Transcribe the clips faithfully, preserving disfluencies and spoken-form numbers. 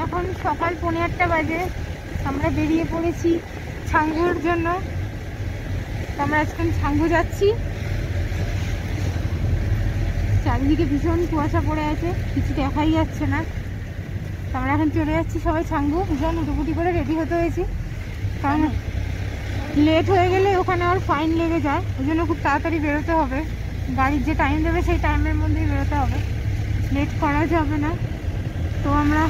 এখন সকাল পৌনে আটটা বাজে। আমরা বেরিয়ে পড়েছি ছাঙ্গুর জন্য। আমরা আজকে ছাঙ্গু যাচ্ছি। চারিদিকে ভীষণ কুয়াশা পড়ে আছে, কিছু দেখাই যাচ্ছে না। আমরা এখন চলে যাচ্ছি সবাই ছাঙ্গু। ভীষণ উটুপুটি করে রেডি হতে হয়েছি, কারণ লেট হয়ে গেলে ওখানে আর ফাইন লেগে যায়। ওই জন্য খুব তাড়াতাড়ি বেরোতে হবে। গাড়ির যে টাইম দেবে সেই টাইমের মধ্যেই বেরোতে হবে, লেট করা যাবে না। তো আমরা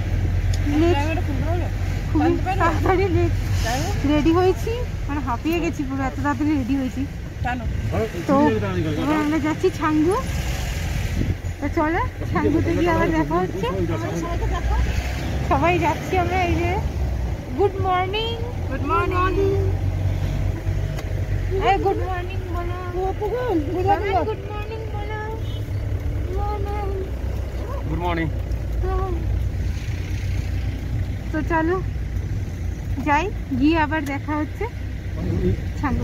খুবই তাড়াতাড়ি রেডি হয়েছি, মানে হাঁপিয়ে গেছি পুরো, এত তাড়াতাড়ি রেডি হয়েছি। তো এবার আমরা যাচ্ছি ছাঙ্গু। তো চলো ছাঙ্গুতে গিয়ে আবার দেখা হচ্ছে। সবাই যাচ্ছি আমরা। এই যে গুড মর্নিং, গুড মর্নিং, এই গুড মর্নিং বলো, গুড মর্নিং বলো, গুড মর্নিং। তো চলো যাই, গিয়ে আবার দেখা হচ্ছে ছাঙ্গু।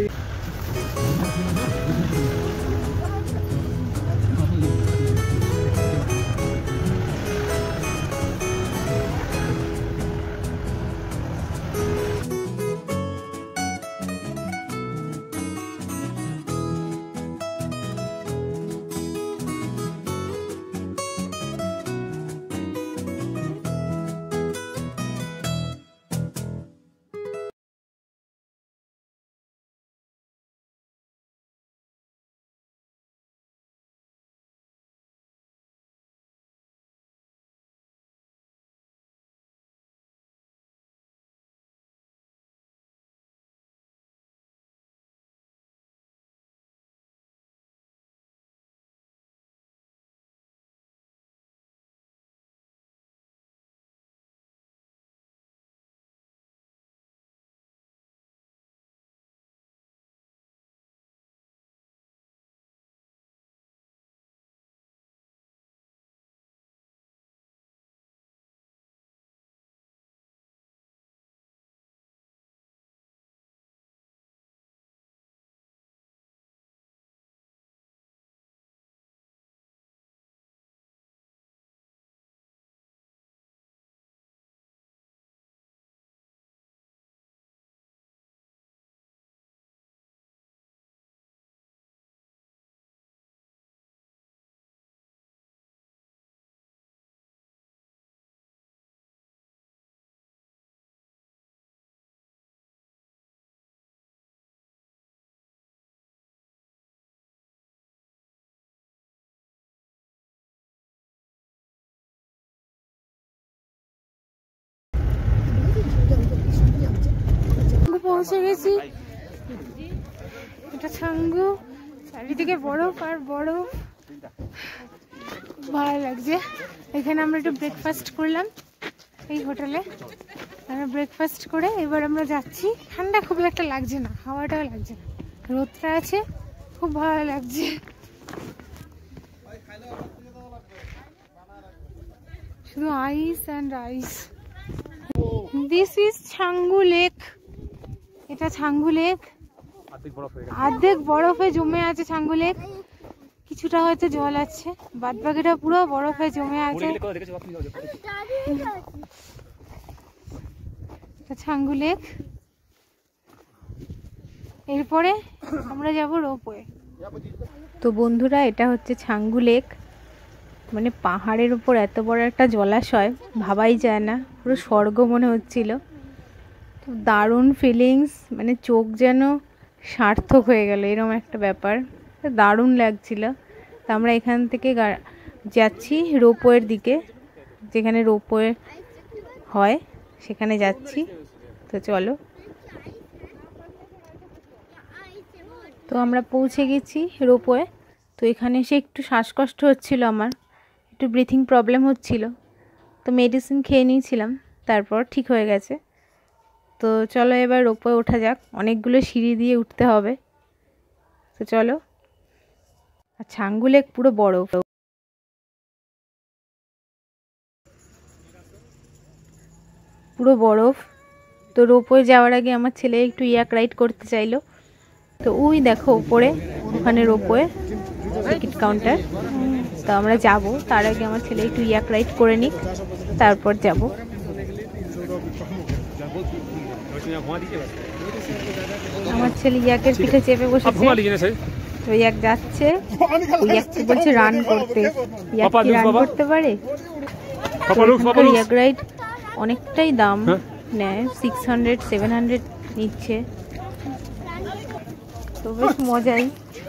পৌঁছে গেছি। এটা ছাঙ্গু, চারিদিকে বরফ আর বরফ, ভালো লাগছে। এখানে আমরা একটু ব্রেকফাস্ট করলাম এই হোটেলে। আমরা ব্রেকফাস্ট করে এবার আমরা যাচ্ছি। ঠান্ডা খুবই একটা লাগছে না, হাওয়াটাও লাগছে না, রোদটা আছে, খুব ভালো লাগছে। শুধু ice and ice. This is Changu lake. এটা ছাঙ্গু লেক, অর্ধেক বরফে জমে আছে ছাঙ্গু লেক। কিছুটা হয়তো জল আছে, বাদ বাকিটা পুরো বরফে জমে আছে। ছাঙ্গু লেক। এরপরে আমরা যাব রোপওয়ে। তো বন্ধুরা, এটা হচ্ছে ছাঙ্গু লেক। মানে পাহাড়ের উপর এত বড় একটা জলাশয়, ভাবাই যায় না, পুরো স্বর্গ মনে হচ্ছিল। দারুণ ফিলিংস, মানে চোখ যেন সার্থক হয়ে গেল, এরকম একটা ব্যাপার, দারুণ লাগছিল। তো আমরা এখান থেকে যাচ্ছি রোপওয়ের দিকে, যেখানে রোপওয়ে হয় সেখানে যাচ্ছি। তো চলো। তো আমরা পৌঁছে গেছি রোপওয়ে। তো এখানে এসে একটু শ্বাসকষ্ট হচ্ছিল, আমার একটু ব্রিথিং প্রবলেম হচ্ছিল। তো মেডিসিন খেয়ে নিয়েছিলাম, তারপর ঠিক হয়ে গেছে। তো চলো এবার রোপওয়ে ওঠা যাক। অনেকগুলো সিঁড়ি দিয়ে উঠতে হবে। তো চলো। আর ছাঙ্গু লেক পুরো বরফ, পুরো বরফ। তো রোপওয়ে যাওয়ার আগে আমার ছেলে একটু ইয়াক রাইড করতে চাইলো। তো ওই দেখো উপরে, ওখানে রোপওয়ে টিকিট কাউন্টার। তো আমরা যাব, তার আগে আমার ছেলে একটু ইয়াক রাইড করে নিক। তারপর যাব। আমার ছেলে ইয়াকের পিঠে চেপে বসেছে, ওই এক যাচ্ছে, ওই এক বলছে রান করতে। ইয়াক কি রান করতে পারে? ইয়াক রাইড অনেকটাই দাম নেয়, সিক্স হান্ড্রেড সেভেন হান্ড্রেড নিচ্ছে, তো বেশ মজাই।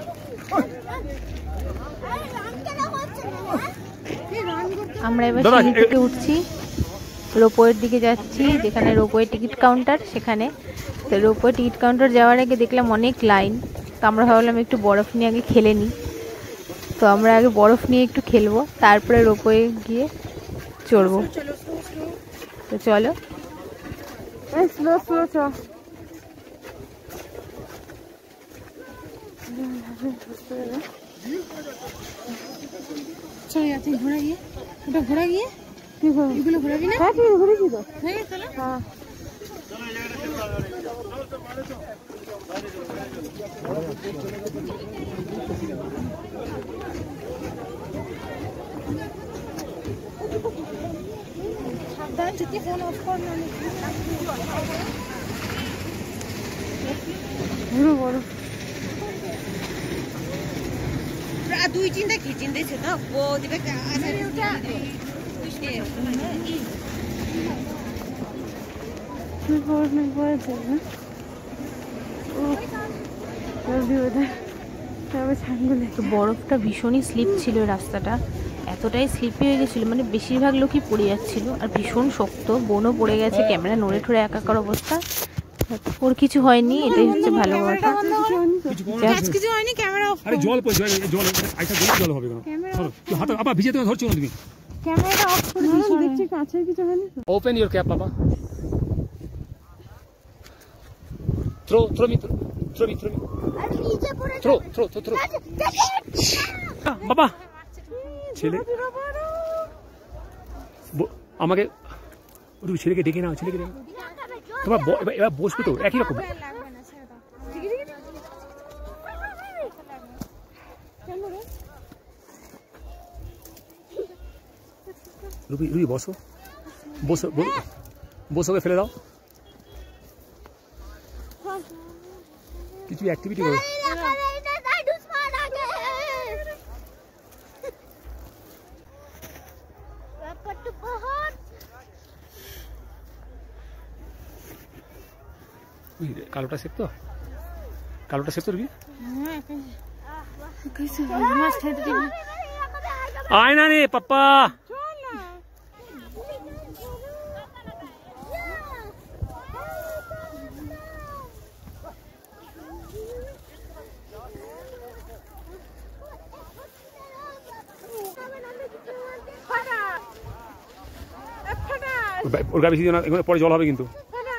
আমরা এবার সিঁড়ি থেকে উঠছি, রোপওয়ের দিকে যাচ্ছি, যেখানে রোপওয়ে টিকিট কাউন্টার সেখানে। তো রোপওয়ে টিকিট কাউন্টার যাওয়ার আগে দেখলাম অনেক লাইন, তো আমরা ভাবলাম একটু বরফ নিয়ে আগে খেলে নিই। তো আমরা আগে বরফ নিয়ে একটু খেলবো, তারপরে রোপওয়ে গিয়ে চড়বো। তো চলো স্লো স্লো চ। ঘোরা গিয়ে ওটা ঘোরা গিয়ে এগুলো ঘোরাবি না? হ্যাঁ ঘুরেছি তো। হ্যাঁ হ্যাঁ সাবধানে যদি ফোন অফ কর না। ঘুরো বড় দুই চিন্তা কি চিন্তাছে না ও দিবে বরফটা ভীষণই স্লিপ ছিল, রাস্তাটা এতটাই স্লিপি হয়ে গেছিল, মানে বেশিরভাগ লোকই পড়ে যাচ্ছিল, আর ভীষণ শক্ত, বোনও পড়ে গেছে, ক্যামেরা নড়ে ঠড়ে একাকার অবস্থা। ওর কিছু হয়নি, এটাই হচ্ছে ভালো কথা। কিছু হয়নি, ক্যামেরা অফ আরে জল পড়ে জল জল আইসা জল জল হবে না, ধরো তুই হাত আবার ভিজে তুমি ধরছো না, তুমি ক্যামেরাটা অফ করে দিস, দেখছি কাছে কিছু হয়নি। ওপেন ইওর ক্যাপ বাবা, throw throw me throw me throw me আরে নিচে পড়ে থ্রো থ্রো থ্রো থ্রো বাবা ছেলে আমাকে ওই ছেলেকে ডেকে নাও, ছেলেকে ডেকে তোমার এবার বসবে তো একই রকম। রুবি রুবি বসো বসো বসোকে ফেলে দাও, কিছু অ্যাক্টিভিটি করো। কালোটা শেখ তো, কালোটা শেখ তো রবি আয় না রে পাপ্পা। ওর গা বেশি না, পরে জল হবে কিন্তু।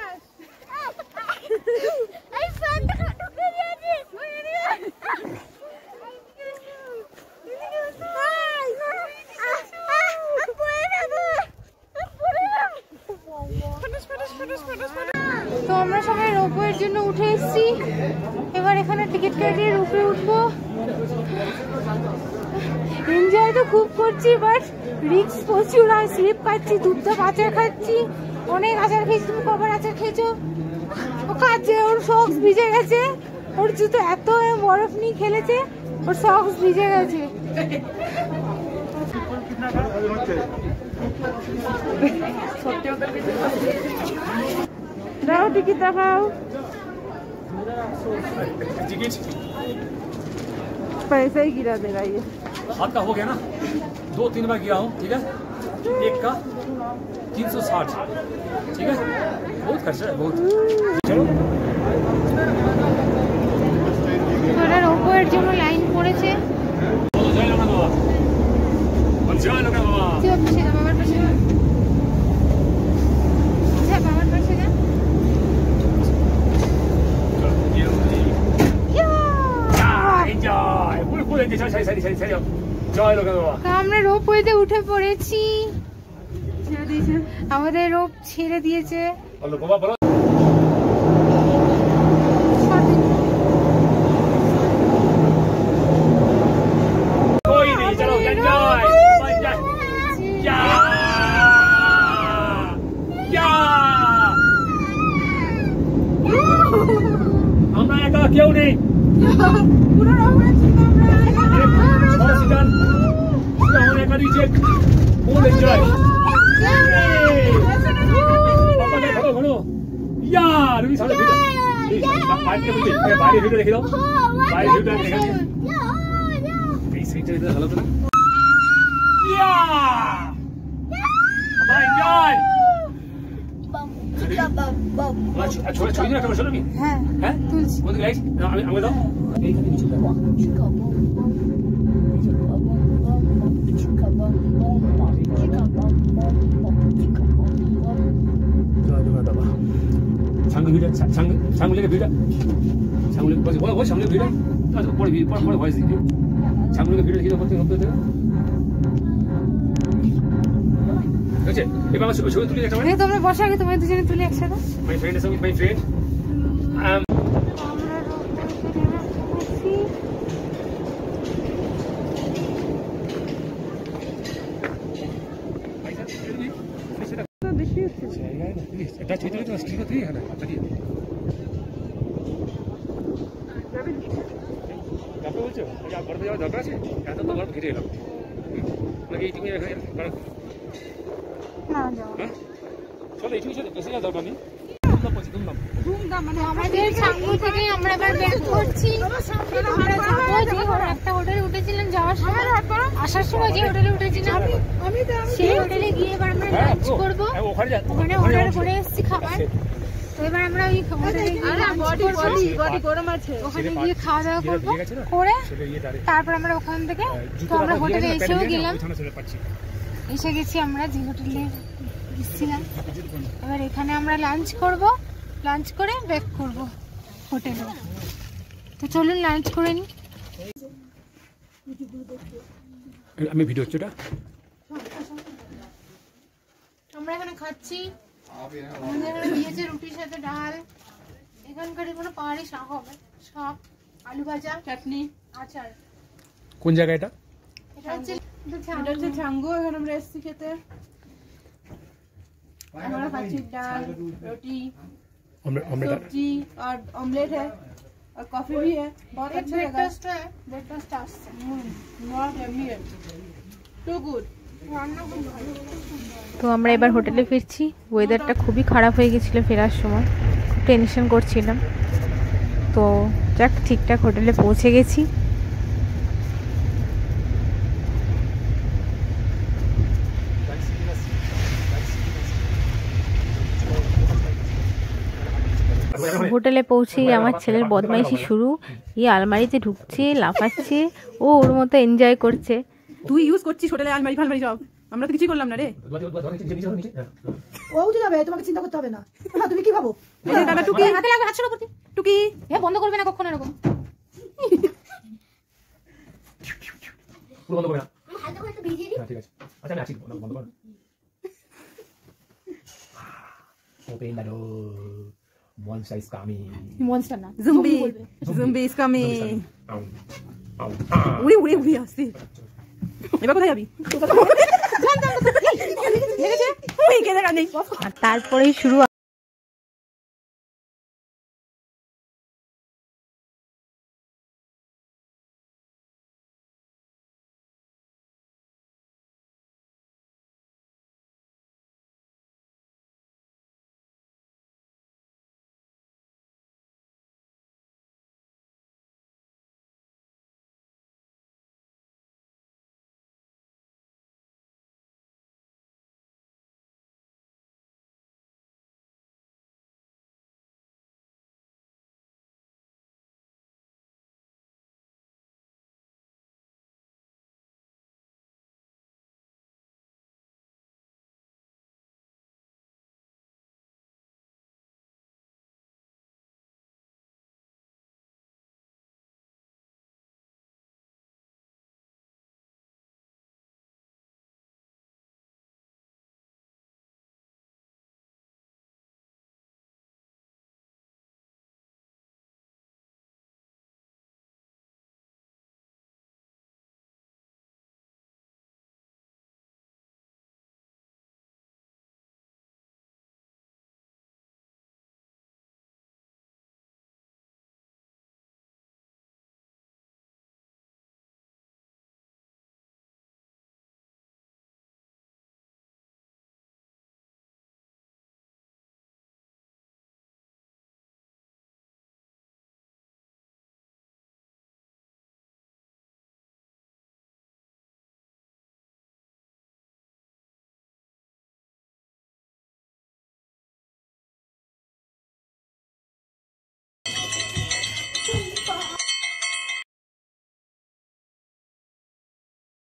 তো আমরা সবাই রোপওয়ের জন্য উঠে এসেছি, এবার এখানে টিকিট কেটে রোপওয়ে উঠবো। এনজয় তো খুব করছি, বাট রিস্ক প্রচুর, আর স্লিপ খাচ্ছি, দুধটা আচার খাচ্ছি, অনেক আচার খেয়েছি। তুমি কবার আচার খেয়েছো? ও খাচ্ছে, ওর সক্স ভিজে গেছে, ওর জুতো এত বরফ নিয়ে খেলেছে, ওর সক্স ভিজে গেছে। দাও টিকিট দেখাও, टिकट पैसा ही गिरा देगा ये। हाथ का हो गया ना, दो तीन बार गिरा हूँ, ठीक है, एक का तीन सौ साठ, ठीक है, बहुत खर्चा है बहुत। चलो थोड़ा रोपওয়ের জন্য লাইন পড়েছে। জয় লোকা বাবা, জয় লোকা বাবা, জয় পাশে যা, বাবার পাশে যা, যা বাবার পাশে যা। আমরা রোপওয়েতে উঠে পড়েছি, আমাদের রোপ ছেড়ে দিয়েছে। আজকে বুঝলি বাইরে ভিডিও দেখে দাও বাইরে ভিডিও দেখে দাও এই সিটটা দিতে ভালো তো না ইয়া বাবা এনজয় বাবা ছোট ছোট দিন একটা বসো নাকি হ্যাঁ হ্যাঁ তুলছি কোন গাইস আমি আমি দাও এইখানে নিচে দাও 장구 비례 장구 장구리가 비례 장구리 뭐지 뭐 뭐지 장구리 비례 아 머리 비 머리 머리 보이지 장구리가 비례 이거 어떻게 어떻게 그렇지 이방은 저기 둘이 একটা মানে তোমরা বসে আগে তোমরা দুজনে তুলে একসাথে my friend is with my friend um এটা ছোট ছোট স্টিক আছে এখানে আচ্ছা কি আপনি বলছো যে আর বড় যাওয়ার দরকার আছে এত তো বড় ঘিরে এলাম নাকি তুমি এখানে না যাও হ্যাঁ চলো এইটুকু চলে বেশি যাওয়ার দরকার নেই মানে আমাদের ছাঙ্গু থেকে আমরা এবার ব্যাক করছি আমরা যাবো যে একটা হোটেলে উঠেছিলাম যাওয়ার সময় আসার সময় যে হোটেলে উঠেছিলাম সেই হোটেলে গিয়ে এবার আমরা লাঞ্চ করবো ওখানে অর্ডার করে এসেছি খাবার তো এবার আমরা ওই হোটেলে ওখানে গিয়ে খাওয়া দাওয়া করবো করে তারপর আমরা ওখান থেকে তো আমরা হোটেলে এসেও গেলাম এসে গেছি আমরা যে হোটেলে গেছিলাম এবার এখানে আমরা লাঞ্চ করব লাঞ্চ করে ব্যাক করব হোটেলে তো চলুন লাঞ্চ করে নি আমি ভিডিও হচ্ছে এটা আমরা এখানে খাচ্ছি আমাদের এখানে দিয়েছে রুটির সাথে ডাল এখানকার কোনো পাহাড়ি শাক হবে শাক আলু ভাজা চাটনি আচার কোন জায়গা এটা এটা হচ্ছে এটা হচ্ছে ছাঙ্গু এখানে আমরা এসেছি খেতে हमारा खाची दाल रोटी सब्जी और ऑमलेट है और कॉफी भी है बहुत अच्छा ब्रेकफास्ट है ब्रेकफास्ट बहुत यम्मी है टू गुड তো আমরা এবার হোটেলে ফিরছি ওয়েদারটা খুবই খারাপ হয়ে গেছিল ফেরার সময় খুব টেনশন করছিলাম তো যাক ঠিকঠাক হোটেলে পৌঁছে গেছি হোটেলে পৌঁছেই আমার ছেলের বদমাইশি শুরু এই আলমারিতে ঢুকছে লাফাচ্ছে ও ওর মতো এনজয় করছে তুই ইউজ করছিস হোটেলে আলমারি ফালমারি সব আমরা তো কিছুই করলাম না রে ও উঠে যাবে তোমাকে চিন্তা করতে হবে না না তুমি কি ভাবো দাদা টুকি হাতে লাগবে হাত সরো টুকি এ বন্ধ করবে না কখনো এরকম পুরো বন্ধ করবে না হালকা করে একটু ভিজিয়ে দিই হ্যাঁ ঠিক আছে আচ্ছা আমি আছি বন্ধ কর open the door Monster is coming. Monster না Zombie. Zombie is coming. উড়ে উড়ে উড়ে আসছে এবার কোথায় যাবি আর তারপরেই শুরু